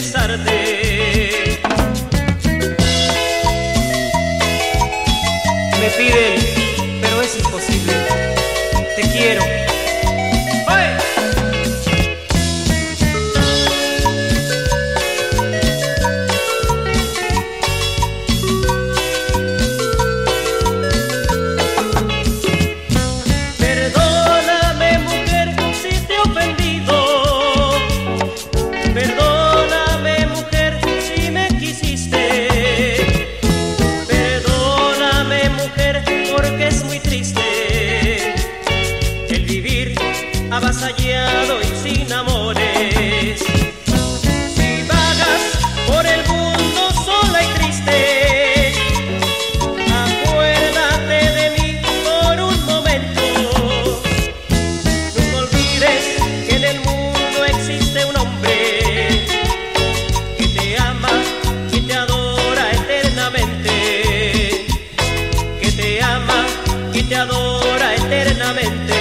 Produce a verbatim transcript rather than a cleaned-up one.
besarte. Me piden, pero es imposible. Te quiero. ¡Oye! Perdóname, mujer, si te he ofendido. Perdóname, mujer, si me quisiste. Perdóname, mujer, porque es muy triste el vivir avasallado y sin amores. Si vagas por el mundo sola y triste, acuérdate de mí por un momento. Nunca olvides que en el mundo existe un hombre que te ama y te adora eternamente. Que te ama y te adora eternamente.